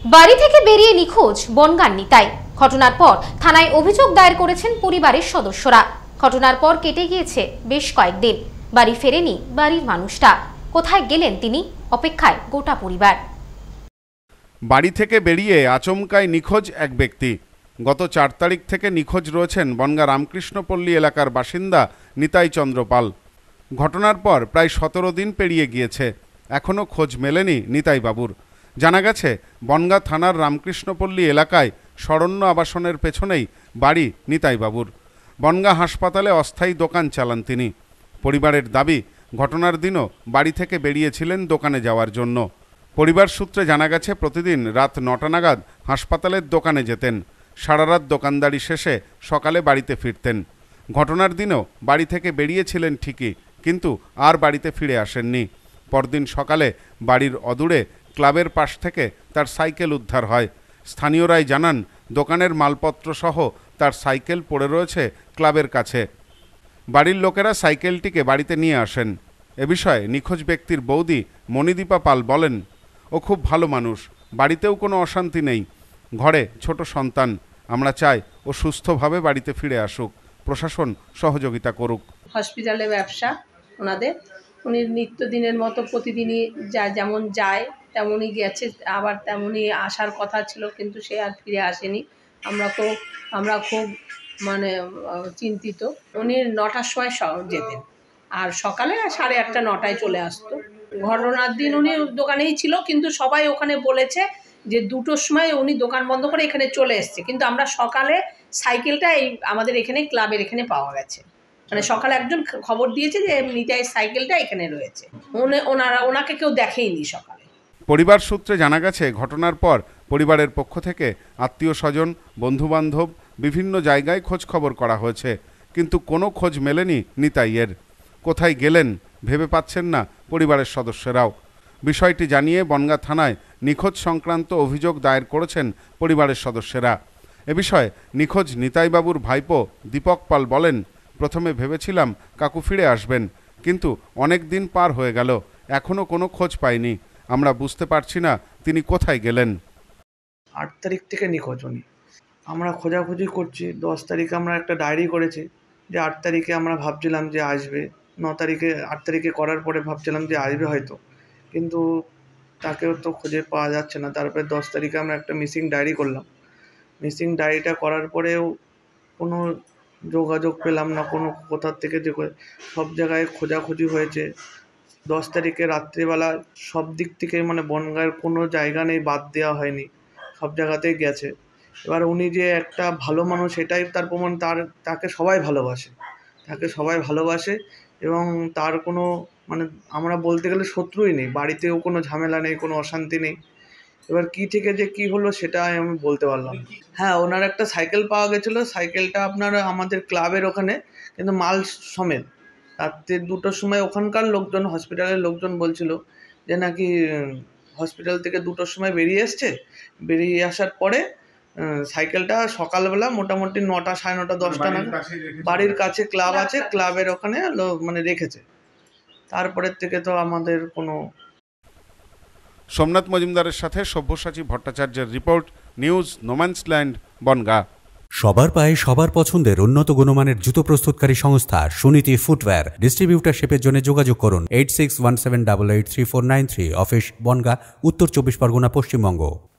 বাড়ি থেকে বেরিয়ে নিখোঁজ বনগাঁর নিতাই। ঘটনার পর থানায় অভিযোগ দায়ের করেছেন পরিবারের সদস্যরা। ঘটনার পর কেটে গিয়েছে বেশ কয়েকদিন, বাড়ি ফেরেনি বাড়ির মানুষটা। কোথায় গেলেন তিনি, অপেক্ষায় গোটা পরিবার। বাড়ি থেকে বেরিয়ে আচমকায় নিখোঁজ এক ব্যক্তি। গত 4 তারিখ থেকে নিখোঁজ রয়েছেন বনগাঁ রামকৃষ্ণপল্লী এলাকার বাসিন্দা নিতাই চন্দ্র পাল। ঘটনার পর প্রায় 17 দিন পেরিয়ে গিয়েছে, এখনও খোঁজ মেলেনি নিতাই বাবুর। জানা গেছে বনগাঁ থানার রামকৃষ্ণপল্লী এলাকায় শরণ্য আবাসনের পেছনেই বাড়ি নিতাই বাবুর। বনগাঁ হাসপাতালে অস্থায়ী দোকান চালান তিনি। পরিবারের দাবি, ঘটনার দিনও বাড়ি থেকে বেরিয়েছিলেন দোকানে যাওয়ার জন্য। পরিবার সূত্রে জানা গেছে প্রতিদিন রাত 9টা নাগাদ হাসপাতালের দোকানে যেতেন। সারা রাত দোকানদারি শেষে সকালে বাড়িতে ফিরতেন। ঘটনার দিনও বাড়ি থেকে বেরিয়েছিলেন ঠিকই, কিন্তু আর বাড়িতে ফিরে আসেননি। পরদিন সকালে বাড়ির অদূরে ক্লাবের পাশ থেকে তার সাইকেল উদ্ধার হয়। স্থানীয়রাই জানান দোকানের মালপত্র সহ তার সাইকেল পড়ে রয়েছে ক্লাবের কাছে। বাড়ির লোকেরা সাইকেলটিকে বাড়িতে নিয়ে আসেন। এ বিষয়ে নিখোঁজ ব্যক্তির বৌদি মণিদীপা পাল বলেন, ও খুব ভালো মানুষ, বাড়িতেও কোনো অশান্তি নেই, ঘরে ছোট সন্তান। আমরা চাই ও সুস্থভাবে বাড়িতে ফিরে আসুক, প্রশাসন সহযোগিতা করুক। হসপিটালে ব্যবসা ওনাদের, উনি নিত্যদিনের মতো প্রতিদিনই যেমন যায় তেমনই গেছে, আবার তেমনই আসার কথা ছিল, কিন্তু সে আর ফিরে আসেনি। আমরা খুব চিন্তিত। উনি 9টার সময় যেতেন, আর সকালে 8:30 9টায় চলে আসতো। ঘটনার দিন উনি দোকানেই ছিল, কিন্তু সবাই ওখানে বলেছে যে 2টোর সময় উনি দোকান বন্ধ করে এখানে চলে এসছে। কিন্তু আমরা সকালে সাইকেলটা আমাদের এখানে ক্লাবের এখানে পাওয়া গেছে। সকালে একজন খবর দিয়েছে যে নিতাইয়ের সাইকেলটা এখানে রয়েছে। ওনাকে কেউ দেখেইনি সকালে। পরিবার সূত্রে জানা গেছে ঘটনার পর পরিবারের পক্ষ থেকে আত্মীয় স্বজন, বন্ধুবান্ধব বিভিন্ন জায়গায় খোঁজ খবর করা হয়েছে, কিন্তু কোনো খোঁজ মেলেনি নিতাইয়ের। কোথায় গেলেন ভেবে পাচ্ছেন না পরিবারের সদস্যরাও। বিষয়টি জানিয়ে বনগাঁ থানায় নিখোঁজ সংক্রান্ত অভিযোগ দায়ের করেছেন পরিবারের সদস্যরা। এ বিষয়ে নিখোঁজ নিতাইবাবুর ভাইপো দীপক পাল বলেন, প্রথমে ভেবেছিলাম কাকু ফিরে আসবেন, কিন্তু অনেক দিন পার হয়ে গেল, এখনও কোনো খোঁজ পাইনি। আমরা বুঝতে পারছি না তিনি কোথায় গেলেন। 8 তারিখ থেকে নিখোঁজ উনি। আমরা খোঁজাখুঁজি করছি। 10 তারিখে আমরা একটা ডায়েরি করেছি যে 8 তারিখে আমরা ভাবছিলাম যে আসবে। 8 তারিখে করার পরে ভাবছিলাম যে আসবে হয়তো, কিন্তু তাকেও তো খুঁজে পাওয়া যাচ্ছে না। তারপরে 10 তারিখে আমরা একটা মিসিং ডায়েরি করলাম। মিসিং ডায়েরিটা করার পরেও কোনো যোগাযোগ পেলাম না, কোথার থেকে যে সব জায়গায় খোঁজাখুঁজি হয়েছে। 10 তারিখে রাত্রিবেলা সব দিক থেকে বনগাঁর কোনো জায়গা নেই বাদ দেওয়া হয়নি, সব জায়গাতেই গেছে। এবার উনি যে একটা ভালো মানুষ এটাই তার প্রমাণ। তাকে সবাই ভালোবাসে এবং তার কোনো আমরা বলতে গেলে শত্রুই নেই, বাড়িতেও কোনো ঝামেলা নেই, কোনো অশান্তি নেই। এবার কী থেকে যে কী হলো সেটা আমি বলতে পারলাম না। হ্যাঁ, ওনার একটা সাইকেল পাওয়া গেছিলো। সাইকেলটা আপনার আমাদের ক্লাবের ওখানে, কিন্তু মাল সমেত। রাত্রে 2টোর সময় ওখানকার লোকজন, হসপিটালের লোকজন বলছিল যে নাকি হসপিটাল থেকে 2টোর সময় বেরিয়ে আসার পরে সাইকেলটা সকালবেলা মোটামুটি 9টা 9:30 10টা নাগাদ বাড়ির কাছে ক্লাব আছে, ক্লাবের ওখানে রেখেছে। তারপরের থেকে তো আমাদের কোনো। সোমনাথ মজুমদারের সাথে সব্যসাচী ভট্টাচার্যের রিপোর্ট, নিউজ নোম্যান্সল্যান্ড, বনগাঁ। সবার পায়ে সবার পছন্দের উন্নত গুণমানের জুতো প্রস্তুতকারী সংস্থা সুনীতি ফুটওয়্যার। ডিস্ট্রিবিউটারশিপের জন্য যোগাযোগ করুন 8617883493। অফিস বনগাঁ, উত্তর 24 পরগনা, পশ্চিমবঙ্গ।